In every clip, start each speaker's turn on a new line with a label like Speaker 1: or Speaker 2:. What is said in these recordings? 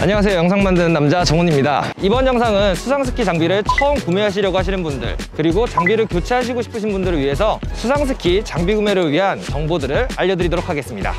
Speaker 1: 안녕하세요, 영상 만드는 남자 정훈입니다. 이번 영상은 수상스키 장비를 처음 구매하시려고 하시는 분들, 그리고 장비를 교체하시고 싶으신 분들을 위해서 수상스키 장비 구매를 위한 정보들을 알려드리도록 하겠습니다.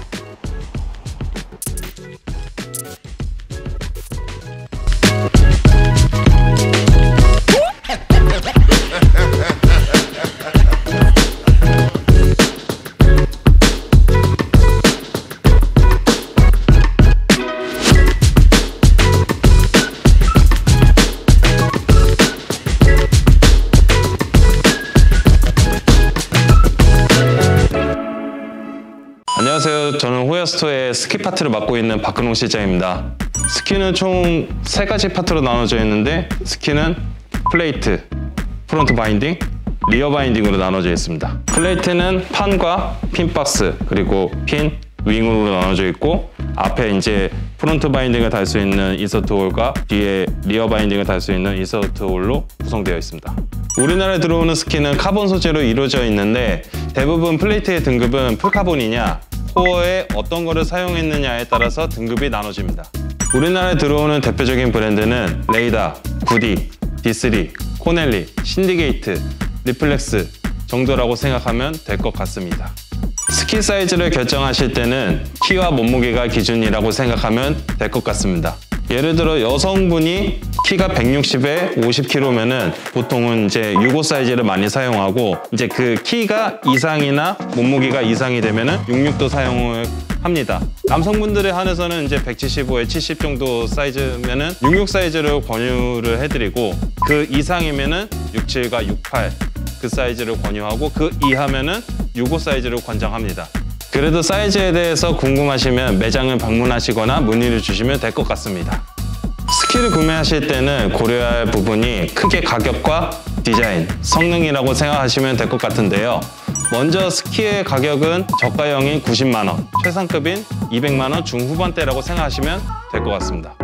Speaker 2: 안녕하세요. 저는 호야스토어의 스키 파트를 맡고 있는 박근홍 실장입니다. 스키는 총 3가지 파트로 나눠져 있는데, 스키는 플레이트, 프론트 바인딩, 리어 바인딩으로 나눠져 있습니다. 플레이트는 판과 핀박스, 그리고 핀, 윙으로 나눠져 있고, 앞에 이제 프론트 바인딩을 달 수 있는 인서트 홀과 뒤에 리어 바인딩을 달 수 있는 인서트 홀로 구성되어 있습니다. 우리나라에 들어오는 스키는 카본 소재로 이루어져 있는데, 대부분 플레이트의 등급은 풀카본이냐, 코어에 어떤 거를 사용했느냐에 따라서 등급이 나눠집니다. 우리나라에 들어오는 대표적인 브랜드는 레이다, 구디, D3, 코넬리, 신디게이트, 리플렉스 정도라고 생각하면 될 것 같습니다. 스키 사이즈를 결정하실 때는 키와 몸무게가 기준이라고 생각하면 될 것 같습니다. 예를 들어 여성분이 키가 160에 50kg면은 보통은 이제 65 사이즈를 많이 사용하고, 이제 그 키가 이상이나 몸무게가 이상이 되면은 66도 사용을 합니다. 남성분들에 한해서는 이제 175에 70 정도 사이즈면은 66 사이즈를 권유를 해드리고, 그 이상이면은 67과 68 그 사이즈를 권유하고, 그 이하면은 65 사이즈를 권장합니다. 그래도 사이즈에 대해서 궁금하시면 매장을 방문하시거나 문의를 주시면 될 것 같습니다. 스키를 구매하실 때는 고려해야 할 부분이 크게 가격과 디자인, 성능이라고 생각하시면 될 것 같은데요. 먼저 스키의 가격은 저가형인 90만 원, 최상급인 200만 원 중후반대라고 생각하시면 될 것 같습니다.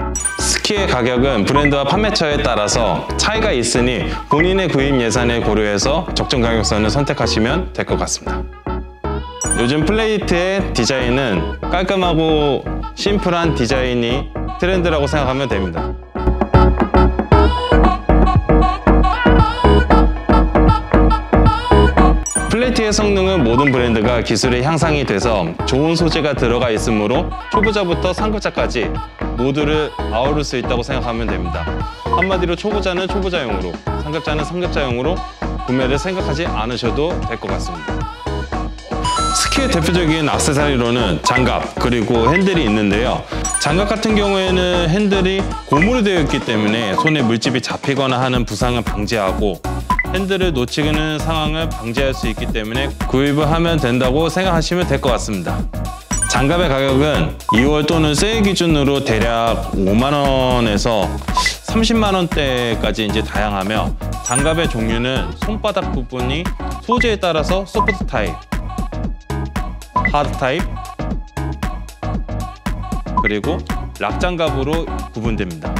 Speaker 2: 스키의 가격은 브랜드와 판매처에 따라서 차이가 있으니 본인의 구입 예산을 고려해서 적정 가격선을 선택하시면 될 것 같습니다. 요즘 플레이트의 디자인은 깔끔하고 심플한 디자인이 트렌드라고 생각하면 됩니다. 플레이트의 성능은 모든 브랜드가 기술의 향상이 돼서 좋은 소재가 들어가 있으므로 초보자부터 상급자까지 모두를 아우를 수 있다고 생각하면 됩니다. 한마디로 초보자는 초보자용으로, 상급자는 상급자용으로 구매를 생각하지 않으셔도 될 것 같습니다. 스키의 대표적인 액세서리로는 장갑, 그리고 핸들이 있는데요. 장갑 같은 경우에는 핸들이 고무로 되어 있기 때문에 손에 물집이 잡히거나 하는 부상을 방지하고, 핸들을 놓치는 상황을 방지할 수 있기 때문에 구입을 하면 된다고 생각하시면 될 것 같습니다. 장갑의 가격은 2월 또는 세일 기준으로 대략 5만 원에서 30만 원대까지 이제 다양하며, 장갑의 종류는 손바닥 부분이 소재에 따라서 소프트 타입, 하드 타입, 그리고 락 장갑으로 구분됩니다.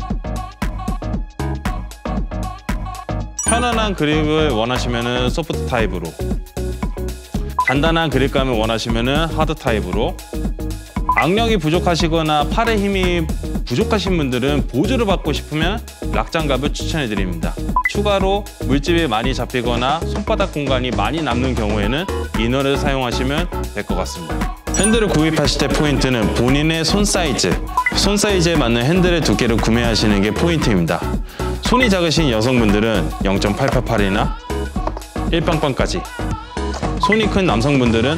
Speaker 2: 편안한 그립을 원하시면 소프트 타입으로, 단단한 그립감을 원하시면 하드 타입으로, 악력이 부족하시거나 팔의 힘이 부족하신 분들은 보조를 받고 싶으면 락 장갑을 추천해 드립니다. 추가로 물집이 많이 잡히거나 손바닥 공간이 많이 남는 경우에는 이너를 사용하시면 될 것 같습니다. 핸들을 구입하실 때 포인트는 본인의 손 사이즈에 맞는 핸들의 두께를 구매하시는 게 포인트입니다. 손이 작으신 여성분들은 0.888이나 1빵빵까지, 손이 큰 남성분들은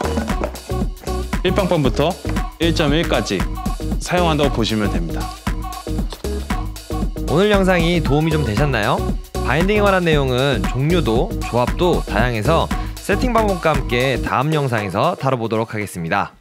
Speaker 2: 1빵빵부터 1.1까지 사용한다고 보시면 됩니다.
Speaker 1: 오늘 영상이 도움이 좀 되셨나요? 바인딩에 관한 내용은 종류도 조합도 다양해서 세팅 방법과 함께 다음 영상에서 다뤄보도록 하겠습니다.